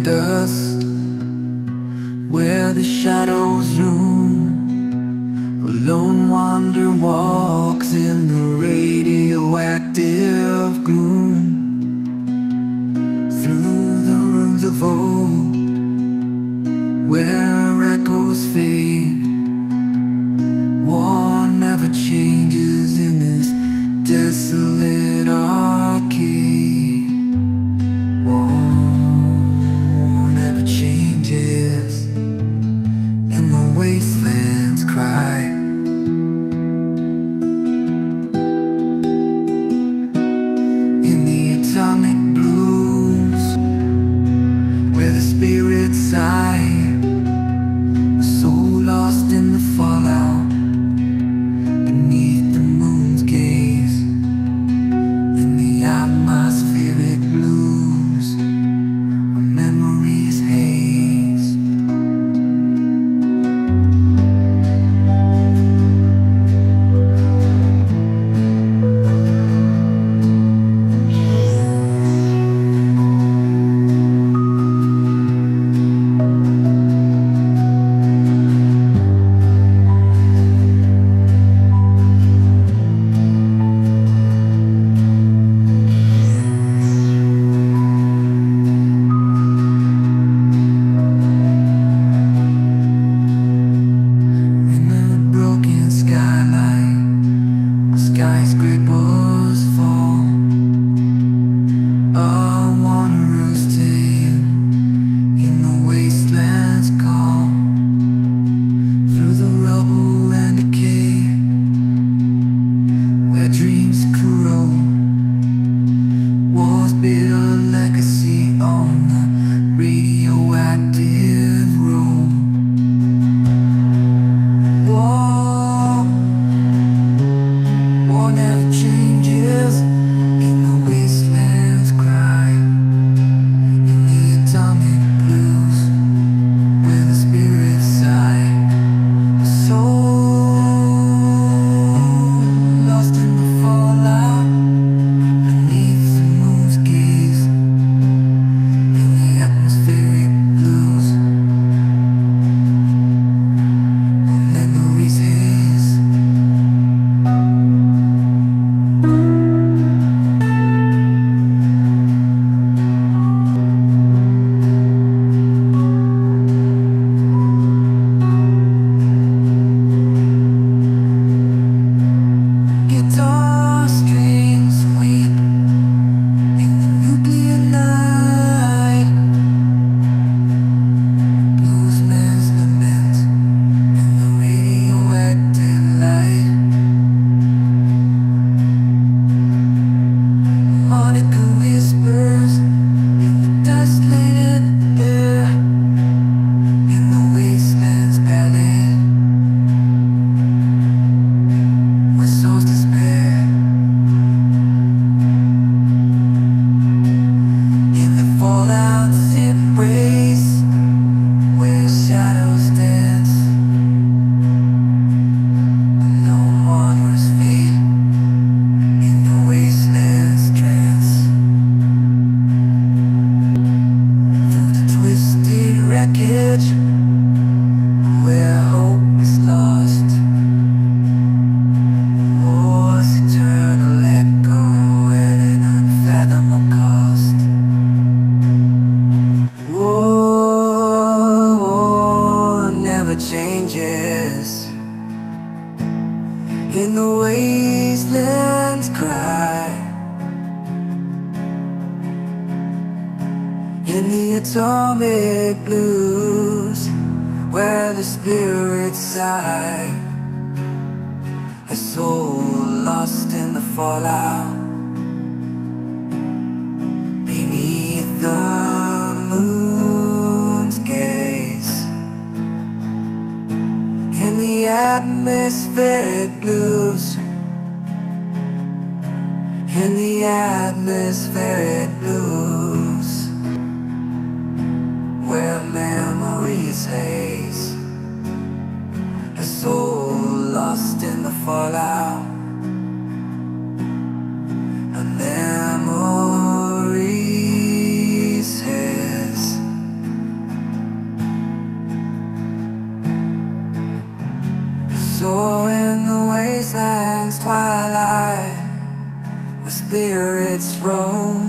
dust, where the shadows loom. A lone wanderer walks in the radioactive gloom. Through the rooms of old, where echoes fade, war never changes in this desolate arcade. War never changes, and the wastelands cry. In the atomic blues, where the spirits sigh, so lost in the fallout beneath the moon's gaze. In the atmospheric blues, a memory's haze. Skyscrapers fall, a wanderer's tale in the wasteland's call. Through the rubble and decay, where dreams corrode, wars build a legacy on the radioactive road. War never changes, in the wastelands cry. In the atomic blues, where the spirits sigh. A soul lost in the fallout beneath the moon's gaze. In the atmospheric blues, memories haze. Guitar strings weep in the nuclear night. Bluesman's lament in the radioactive light. Harmonica whispers in the dust-laden air. In the wasteland's ballad, where souls despair. In the fallout's embrace, where shadows dance. A lone wanderer's fate in the wasteland's trance. Through the twisted wreckage, where hope is lost, war's eternal echo at an unfathomable cost. War never changes, in the wastelands cry. In the atomic blues, where the spirits sigh. A soul lost in the fallout beneath the moon's gaze. In the atmospheric blues, in the atmospheric blues, where memories haze. A soul lost in the fallout, a memory's haze. spirits roam.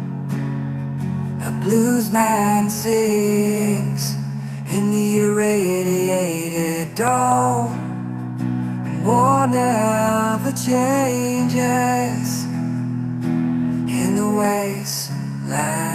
A blues man sings in the irradiated dome. War never changes in the wasteland.